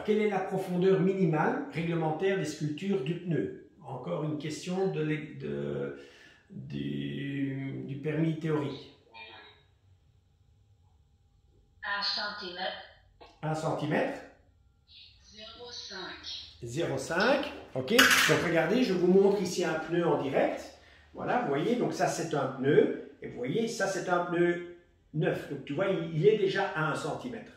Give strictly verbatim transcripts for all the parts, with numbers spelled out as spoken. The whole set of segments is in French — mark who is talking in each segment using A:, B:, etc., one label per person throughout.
A: quelle est la profondeur minimale réglementaire des sculptures du pneu? Encore une question de, de, du, du permis théorique.
B: un centimètre.
A: un centimètre.
B: zéro virgule cinq.
A: zéro virgule cinq. Ok. Donc regardez, je vous montre ici un pneu en direct. Voilà, vous voyez, donc ça c'est un pneu. Et vous voyez, ça c'est un pneu neuf. Donc tu vois, il, il est déjà à un centimètre.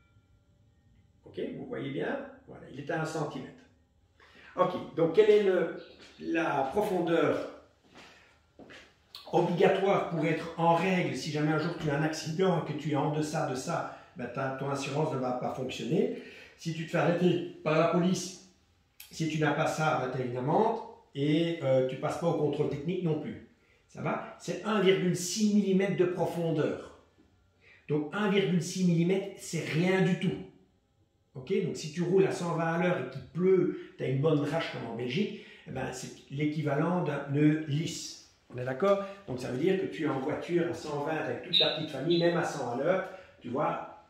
A: Ok, vous voyez bien? Voilà, il est à un centimètre. Ok, donc quelle est le, la profondeur obligatoire pour être en règle si jamais un jour tu as un accident et que tu es en deçà de ça, ben ta, ton assurance ne va pas fonctionner. Si tu te fais arrêter par la police, si tu n'as pas ça, ben tu as une amende et euh, tu ne passes pas au contrôle technique non plus. Ça va? C'est un virgule six millimètres de profondeur. Donc un virgule six millimètres, c'est rien du tout. Ok, donc si tu roules à cent vingt à l'heure et qu'il pleut, tu as une bonne drache comme en Belgique, eh ben, c'est l'équivalent d'un pneu lisse. On est d'accord? Donc ça veut dire que tu es en voiture à cent vingt avec toute ta petite famille, même à cent à l'heure, tu vois,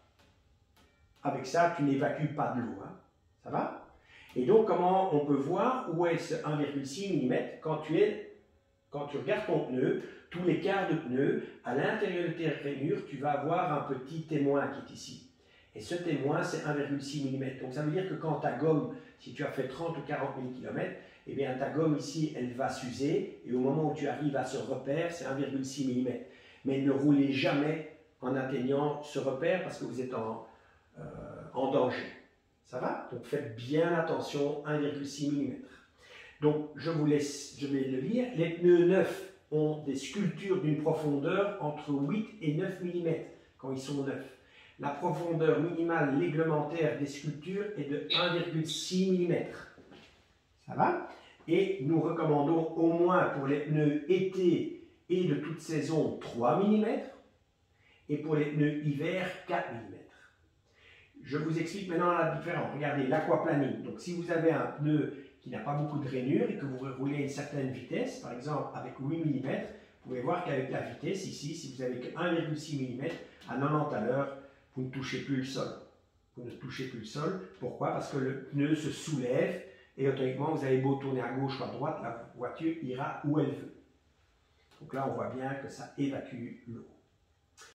A: avec ça, tu n'évacues pas de l'eau. Hein. Ça va? Et donc, comment on peut voir où est ce un virgule six millimètres quand tu es, quand tu regardes ton pneu, tous les quarts de pneu, à l'intérieur de tes rainures, tu vas avoir un petit témoin qui est ici. Et ce témoin, c'est un virgule six millimètres. Donc ça veut dire que quand ta gomme, si tu as fait trente ou quarante mille kilomètres, eh bien ta gomme ici, elle va s'user. Et au moment où tu arrives à ce repère, c'est un virgule six millimètres. Mais ne roulez jamais en atteignant ce repère parce que vous êtes en, euh, en danger. Ça va? Donc faites bien attention, un virgule six millimètres. Donc je vous laisse, je vais le lire. Les pneus neufs ont des sculptures d'une profondeur entre huit et neuf millimètres quand ils sont neufs. La profondeur minimale réglementaire des sculptures est de un virgule six millimètres. Ça va? Et nous recommandons au moins pour les pneus été et de toute saison trois millimètres et pour les pneus hiver quatre millimètres. Je vous explique maintenant la différence. Regardez, l'aquaplaning. Donc si vous avez un pneu qui n'a pas beaucoup de rainure et que vous roulez à une certaine vitesse, par exemple avec huit millimètres, vous pouvez voir qu'avec la vitesse ici, si vous avez que un virgule six millimètres à quatre-vingt-dix à l'heure, vous ne touchez plus le sol. Vous ne touchez plus le sol. Pourquoi? Parce que le pneu se soulève et automatiquement, vous avez beau tourner à gauche ou à droite, la voiture ira où elle veut. Donc là, on voit bien que ça évacue l'eau.